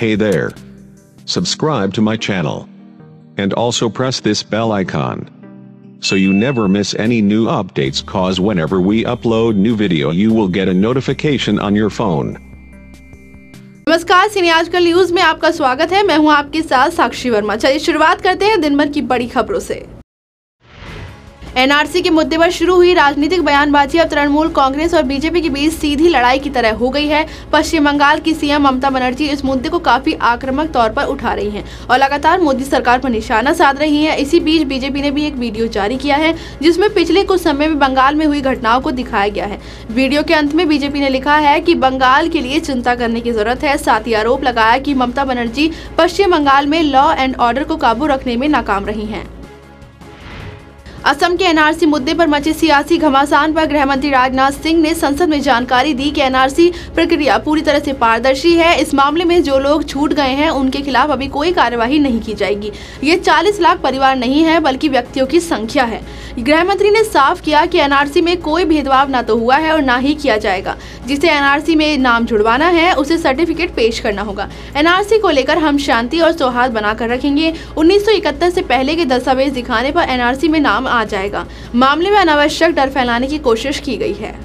Hey there. Subscribe to my channel. And also press this bell icon. So you never miss any new updates, cause whenever we upload new video you will get a notification on your phone. नमस्कार, सिने आजकल news में आपका स्वागत है। मैं हूं आपके साथ साक्षी वर्मा। चलिए शुरुआत करते हैं दिन भर की बड़ी खबरों से। एनआरसी के मुद्दे पर शुरू हुई राजनीतिक बयानबाजी अब तृणमूल कांग्रेस और बीजेपी के बीच सीधी लड़ाई की तरह हो गई है। पश्चिम बंगाल की सीएम ममता बनर्जी इस मुद्दे को काफी आक्रामक तौर पर उठा रही हैं और लगातार मोदी सरकार पर निशाना साध रही हैं। इसी बीच बीजेपी ने भी एक वीडियो जारी किया है जिसमें पिछले कुछ समय में बंगाल में हुई घटनाओं को दिखाया गया है। वीडियो के अंत में बीजेपी ने लिखा है कि बंगाल के लिए चिंता करने की जरूरत है। साथ ही आरोप लगाया कि ममता बनर्जी पश्चिम बंगाल में लॉ एंड ऑर्डर को काबू रखने में नाकाम रही हैं। असम के एनआरसी मुद्दे पर मचे सियासी घमासान पर गृह मंत्री राजनाथ सिंह ने संसद में जानकारी दी कि एनआरसी प्रक्रिया पूरी तरह से पारदर्शी है। इस मामले में जो लोग छूट गए हैं उनके खिलाफ अभी कोई कार्यवाही नहीं की जाएगी। ये 40 लाख परिवार नहीं है बल्कि व्यक्तियों की संख्या है। गृह मंत्री ने साफ किया कि एनआरसी में कोई भेदभाव न तो हुआ है और न ही किया जाएगा। जिसे एनआरसी में नाम जुड़वाना है उसे सर्टिफिकेट पेश करना होगा। एनआरसी को लेकर हम शांति और सौहार्द बनाकर रखेंगे। 1971 से पहले के दस्तावेज दिखाने पर एनआरसी में नाम आ जाएगा। मामले में अनावश्यक डर फैलाने की कोशिश की गई है।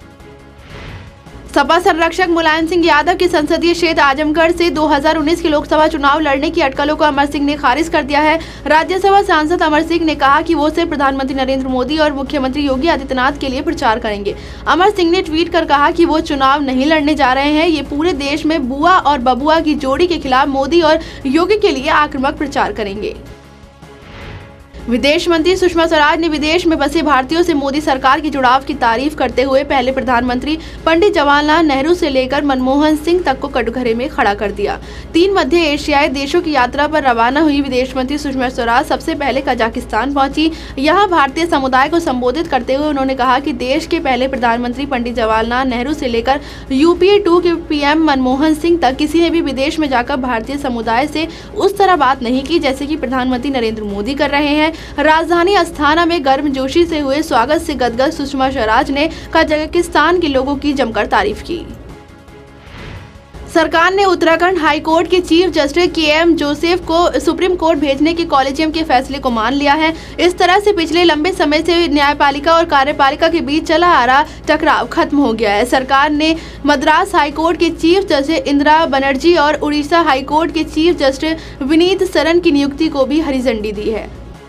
सपा संरक्षक मुलायम सिंह यादव के संसदीय क्षेत्र आजमगढ़ से 2019 के लोकसभा चुनाव लड़ने की अटकलों को अमर सिंह ने खारिज कर दिया है। राज्यसभा सांसद अमर सिंह ने कहा कि वो सिर्फ प्रधानमंत्री नरेंद्र मोदी और मुख्यमंत्री योगी आदित्यनाथ के लिए प्रचार करेंगे। अमर सिंह ने ट्वीट कर कहा कि वो चुनाव नहीं लड़ने जा रहे हैं। ये पूरे देश में बुआ और बबुआ की जोड़ी के खिलाफ मोदी और योगी के लिए आक्रामक प्रचार करेंगे। विदेश मंत्री सुषमा स्वराज ने विदेश में बसे भारतीयों से मोदी सरकार के जुड़ाव की तारीफ करते हुए पहले प्रधानमंत्री पंडित जवाहरलाल नेहरू से लेकर मनमोहन सिंह तक को कटघरे में खड़ा कर दिया। 3 मध्य एशियाई देशों की यात्रा पर रवाना हुई विदेश मंत्री सुषमा स्वराज सबसे पहले कजाकिस्तान पहुंची। यहां भारतीय समुदाय को संबोधित करते हुए उन्होंने कहा कि देश के पहले प्रधानमंत्री पंडित जवाहरलाल नेहरू से लेकर यूपीए 2 के पीएम मनमोहन सिंह तक किसी ने भी विदेश में जाकर भारतीय समुदाय से उस तरह बात नहीं की जैसे कि प्रधानमंत्री नरेंद्र मोदी कर रहे हैं। राजधानी अस्थाना में गर्मजोशी से हुए स्वागत से गदगद सुषमा स्वराज ने कजाकिस्तान के लोगों की जमकर तारीफ की। सरकार ने उत्तराखंड हाई कोर्ट के चीफ जस्टिस के.एम. जोसेफ को सुप्रीम कोर्ट भेजने के कॉलेजियम के फैसले को मान लिया है। इस तरह से पिछले लंबे समय से न्यायपालिका और कार्यपालिका के बीच चला आ रहा टकराव खत्म हो गया है। सरकार ने मद्रास हाई कोर्ट के चीफ जस्टिस इंदिरा बनर्जी और उड़ीसा हाई कोर्ट के चीफ जस्टिस विनीत सरन की नियुक्ति को भी हरी झंडी दी है।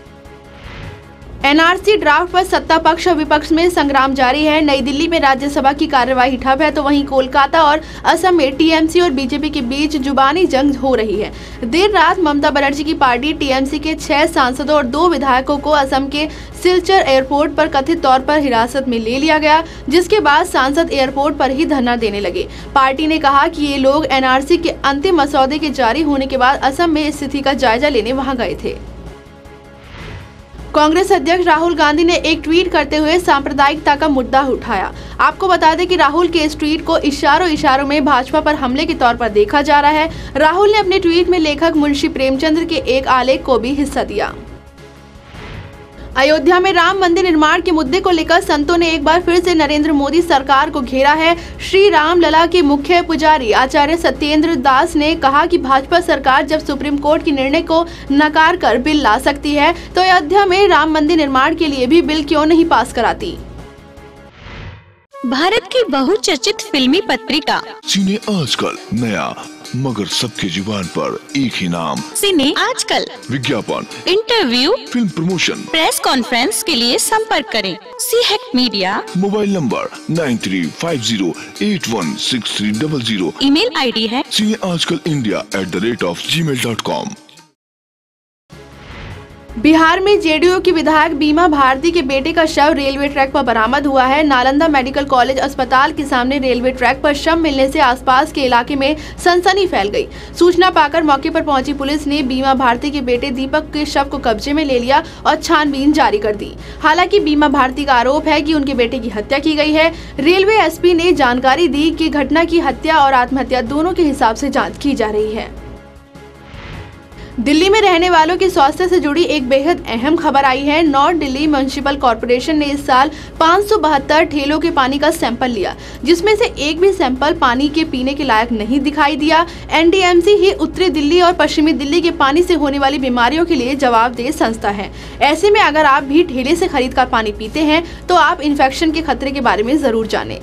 एनआरसी ड्राफ्ट पर सत्ता पक्ष और विपक्ष में संग्राम जारी है। नई दिल्ली में राज्यसभा की कार्यवाही ठप है तो वहीं कोलकाता और असम में टीएमसी और बीजेपी के बीच जुबानी जंग हो रही है। देर रात ममता बनर्जी की पार्टी टीएमसी के 6 सांसदों और 2 विधायकों को असम के सिलचर एयरपोर्ट पर कथित तौर पर हिरासत में ले लिया गया, जिसके बाद सांसद एयरपोर्ट पर ही धरना देने लगे। पार्टी ने कहा कि ये लोग एनआरसी के अंतिम मसौदे के जारी होने के बाद असम में स्थिति का जायजा लेने वहां गए थे। कांग्रेस अध्यक्ष राहुल गांधी ने एक ट्वीट करते हुए सांप्रदायिकता का मुद्दा उठाया। आपको बता दें कि राहुल के इस ट्वीट को इशारों में भाजपा पर हमले के तौर पर देखा जा रहा है। राहुल ने अपने ट्वीट में लेखक मुंशी प्रेमचंद्र के एक आलेख को भी हिस्सा दिया। अयोध्या में राम मंदिर निर्माण के मुद्दे को लेकर संतों ने एक बार फिर से नरेंद्र मोदी सरकार को घेरा है। श्री राम लला के मुख्य पुजारी आचार्य सत्येंद्र दास ने कहा कि भाजपा सरकार जब सुप्रीम कोर्ट के निर्णय को नकार कर बिल ला सकती है तो अयोध्या में राम मंदिर निर्माण के लिए भी बिल क्यों नहीं पास कराती। भारत की बहुचर्चित फिल्मी पत्रिका सिने आजकल नया मगर सबके जुबान पर एक ही नाम, सिने आजकल। विज्ञापन, interview, film promotion, press conference के लिए संपर्क करें। सीहेक्ट media, mobile number 9350816300। Email ID है cineaajkalindia@gmail.com। बिहार में जेडीयू की विधायक बीमा भारती के बेटे का शव रेलवे ट्रैक पर बरामद हुआ है। नालंदा मेडिकल कॉलेज अस्पताल के सामने रेलवे ट्रैक पर शव मिलने से आसपास के इलाके में सनसनी फैल गई। सूचना पाकर मौके पर पहुंची पुलिस ने बीमा भारती के बेटे दीपक के शव को कब्जे में ले लिया और छानबीन जारी कर दी। हालांकि बीमा भारती का आरोप है कि उनके बेटे की हत्या की गई है। रेलवे एसपी ने जानकारी दी कि घटना की हत्या और आत्महत्या दोनों के हिसाब से जाँच की जा रही है। दिल्ली में रहने वालों के स्वास्थ्य से जुड़ी एक बेहद अहम खबर आई है। नॉर्थ दिल्ली म्युनिसिपल कॉर्पोरेशन ने इस साल 572 ठेलों के पानी का सैंपल लिया, जिसमें से एक भी सैंपल पानी के पीने के लायक नहीं दिखाई दिया। एनडीएमसी ही उत्तरी दिल्ली और पश्चिमी दिल्ली के पानी से होने वाली बीमारियों के लिए जवाबदेह संस्था है। ऐसे में अगर आप भी ठेले से खरीद कर पानी पीते हैं तो आप इन्फेक्शन के खतरे के बारे में जरूर जानें।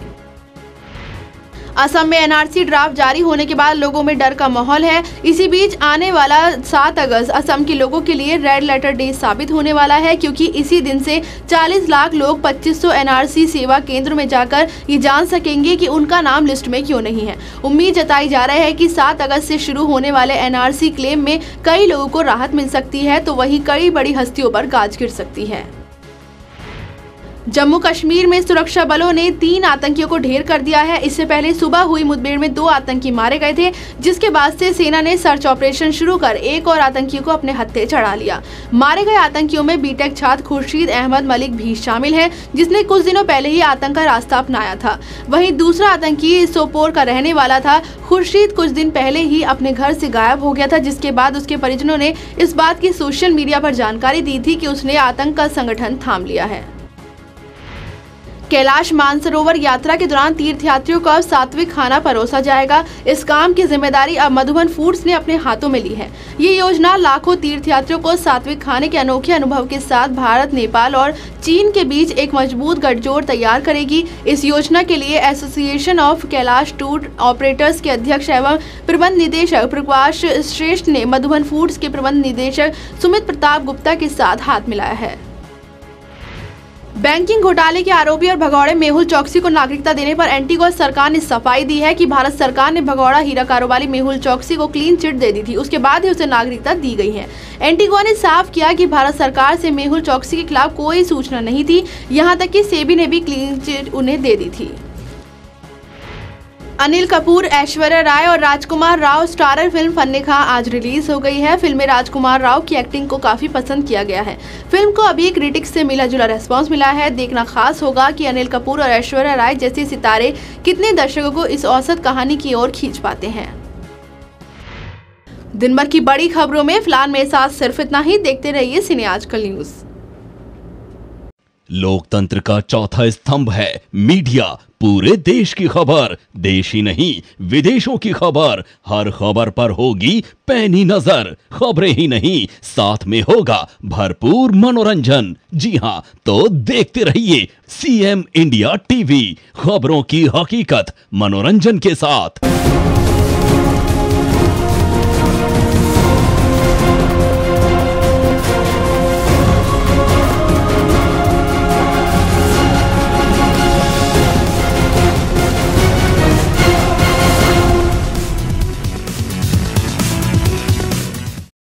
असम में एनआरसी ड्राफ्ट जारी होने के बाद लोगों में डर का माहौल है। इसी बीच आने वाला 7 अगस्त असम के लोगों के लिए रेड लेटर डे साबित होने वाला है, क्योंकि इसी दिन से 40 लाख लोग 2500 एनआरसी सेवा केंद्र में जाकर ये जान सकेंगे कि उनका नाम लिस्ट में क्यों नहीं है। उम्मीद जताई जा रही है कि 7 अगस्त से शुरू होने वाले एनआरसी क्लेम में कई लोगों को राहत मिल सकती है, तो वहीं कई बड़ी हस्तियों पर गाज गिर सकती है। जम्मू कश्मीर में सुरक्षा बलों ने 3 आतंकियों को ढेर कर दिया है। इससे पहले सुबह हुई मुठभेड़ में 2 आतंकी मारे गए थे, जिसके बाद से सेना ने सर्च ऑपरेशन शुरू कर एक और आतंकी को अपने हत्थे चढ़ा लिया। मारे गए आतंकियों में बीटेक छात्र खुर्शीद अहमद मलिक भी शामिल है, जिसने कुछ दिनों पहले ही आतंक का रास्ता अपनाया था। वहीं दूसरा आतंकी सोपोर का रहने वाला था। खुर्शीद कुछ दिन पहले ही अपने घर से गायब हो गया था, जिसके बाद उसके परिजनों ने इस बात की सोशल मीडिया पर जानकारी दी थी कि उसने आतंक का संगठन थाम लिया है। कैलाश मानसरोवर यात्रा के दौरान तीर्थयात्रियों को अब सात्विक खाना परोसा जाएगा। इस काम की जिम्मेदारी अब मधुबन फूड्स ने अपने हाथों में ली है। ये योजना लाखों तीर्थयात्रियों को सात्विक खाने के अनोखे अनुभव के साथ भारत, नेपाल और चीन के बीच एक मजबूत गठजोड़ तैयार करेगी। इस योजना के लिए association of Kailash tour operators के अध्यक्ष एवं प्रबंध निदेशक प्रकाश श्रेष्ठ ने मधुबन फूड्स के प्रबंध निदेशक सुमित प्रताप गुप्ता के साथ हाथ मिलाया है। बैंकिंग घोटाले के आरोपी और भगौड़े मेहुल चौकसी को नागरिकता देने पर एंटीगुआ सरकार ने सफाई दी है कि भारत सरकार ने भगौड़ा हीरा कारोबारी मेहुल चौकसी को क्लीन चिट दे दी थी, उसके बाद ही उसे नागरिकता दी गई है। एंटीगुआ ने साफ किया कि भारत सरकार से मेहुल चौकसी के खिलाफ कोई सूचना नहीं थी, यहाँ तक कि सेबी ने भी क्लीन चिट उन्हें दे दी थी। अनिल कपूर, ऐश्वर्या राय और राजकुमार राव स्टारर फिल्म फन्ने खां आज रिलीज हो गई है। फिल्म में राजकुमार राव की एक्टिंग को काफी पसंद किया गया है। फिल्म को अभी क्रिटिक्स से मिला जुला रेस्पॉन्स मिला है। देखना खास होगा कि अनिल कपूर और ऐश्वर्या राय जैसे सितारे कितने दर्शकों को इस औसत कहानी की ओर खींच पाते हैं। दिन भर की बड़ी खबरों में फिलहाल मेरे साथ सिर्फ इतना ही। देखते रहिए सिने आजकल न्यूज। लोकतंत्र का चौथा स्तंभ है मीडिया। पूरे देश की खबर, देश ही नहीं विदेशों की खबर, हर खबर पर होगी पैनी नजर। खबरें ही नहीं, साथ में होगा भरपूर मनोरंजन। जी हां, तो देखते रहिए सीएम इंडिया टीवी, खबरों की हकीकत मनोरंजन के साथ।